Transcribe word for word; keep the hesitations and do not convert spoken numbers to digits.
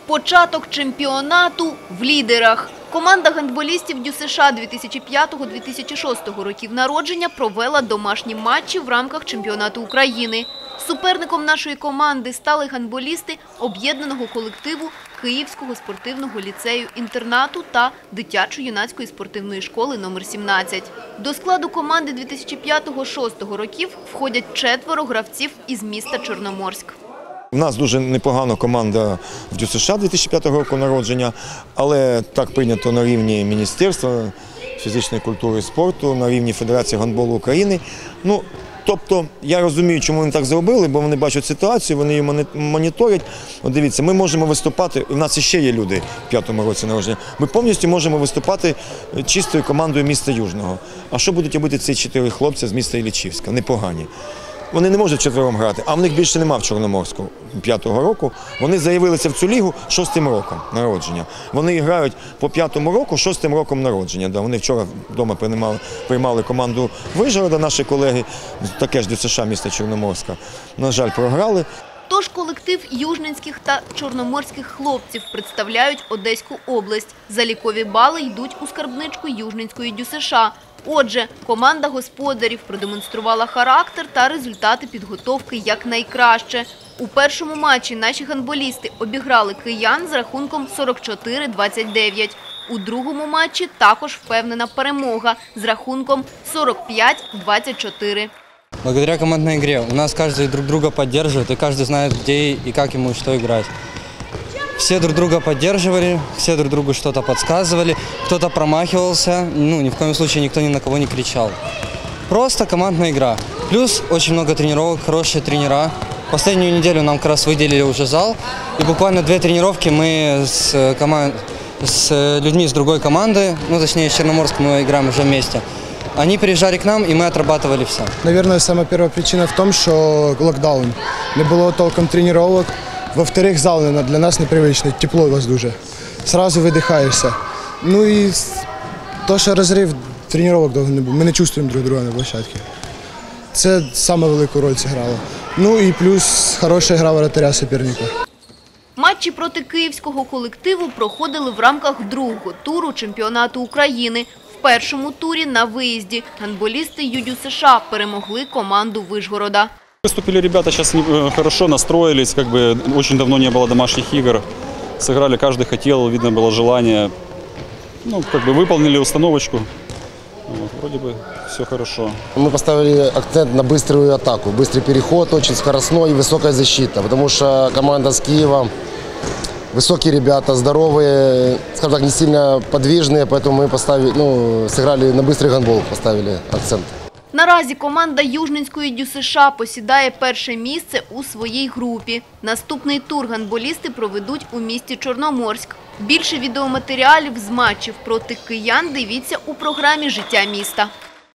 Початок чемпіонату в лідерах. Команда гандболістів ДЮСШ дві тисячі п'ятого - дві тисячі шостого років народження провела домашні матчі в рамках чемпіонату України. Суперником нашої команди стали гандболісти об'єднаного колективу Київського спортивного ліцею-інтернату та дитячо-юнацької спортивної школи номер сімнадцять. До складу команди дві тисячі п'ятого - дві тисячі шостого років входять четверо гравців із міста Чорноморськ. У нас дуже непогана команда в ДЮСШ дві тисячі п'ятого року народження, але так прийнято на рівні Міністерства фізичної культури і спорту, на рівні Федерації гандболу України. Ну, тобто, я розумію, чому вони так зробили, бо вони бачать ситуацію, вони її моніторять. От дивіться, ми можемо виступати, у нас ще є люди в п'ятому році народження, ми повністю можемо виступати чистою командою міста Южного. А що будуть робити ці чотири хлопці з міста Іллічівська? Непогані. Вони не можуть четвером грати, а в них більше немає в Чорноморську п'ятого року. Вони заявилися в цю лігу шостим роком народження. Вони грають по п'ятому року шостим роком народження. Вони вчора вдома приймали, приймали команду Вишгорода, наші колеги, таке ж ДЮСШ міста Чорноморська. На жаль, програли. Тож колектив южненських та чорноморських хлопців представляють Одеську область. Залікові бали йдуть у скарбничку Южненської ДЮСШ. Отже, команда господарів продемонструвала характер та результати підготовки якнайкраще. У першому матчі наші гандболісти обіграли киян з рахунком сорок чотири - двадцять дев'ять. У другому матчі також впевнена перемога з рахунком сорок п'ять - двадцять чотири. Благодаря командной игре у нас каждый друг друга поддерживает, и каждый знает, где и как ему что играть. Все друг друга поддерживали, все друг другу что-то подсказывали, кто-то промахивался, ну, ни в коем случае никто ни на кого не кричал. Просто командная игра. Плюс очень много тренировок, хорошие тренера. Последнюю неделю нам как раз выделили уже зал, и буквально две тренировки мы с, команд... с людьми из другой команды, ну, точнее, с Черноморском мы играем уже вместе. Они приезжали к нам, и мы отрабатывали все. Наверное, самая первая причина в том, что локдаун. Не было толком тренировок. Во-вторых, зал для нас непривычный, тепло у вас дуже. Сразу видихаєшся. Ну і то, що розрив тренувань довго не був. Ми не чувствуємо друг друга на площадці. Це саме велику роль зіграло. Ну і плюс хороша гра воротаря суперника. Матчі проти київського колективу проходили в рамках другого туру чемпіонату України. В першому турі на виїзді гандболісти ЮДЮСШ перемогли команду Вишгорода. Выступили ребята, сейчас хорошо настроились, как бы очень давно не было домашних игр. Сыграли, каждый хотел, видно было желание. Ну, как бы выполнили установочку. Вот, вроде бы все хорошо. Мы поставили акцент на быструю атаку, быстрый переход, очень скоростной и высокая защита, потому что команда с Киева, высокие ребята, здоровые, скажем так, не сильно подвижные, поэтому мы поставили, ну, сыграли на быстрый гандбол, поставили акцент. Наразі команда Южненської ДЮСШ посідає перше місце у своїй групі. Наступний тур гандболісти проведуть у місті Чорноморськ. Більше відеоматеріалів з матчів проти киян дивіться у програмі «Життя міста».